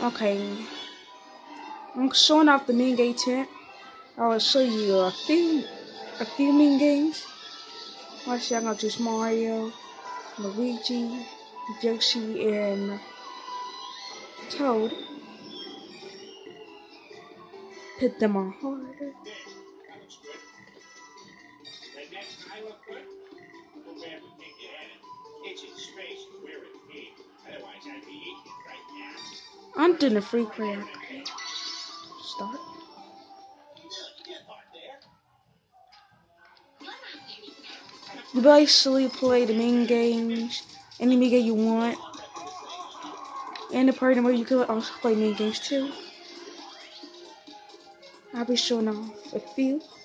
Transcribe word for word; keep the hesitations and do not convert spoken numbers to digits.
Okay, I'm showing off the main game tent. I will show you a few, a few main games. Let's see, I'm gonna choose Mario, Luigi, Yoshi, and Toad. Put them on harder. I'm doing a free player. Start. You basically play the main games, any main game you want. And the party mode, you could also play main games too. I'll be showing off a few.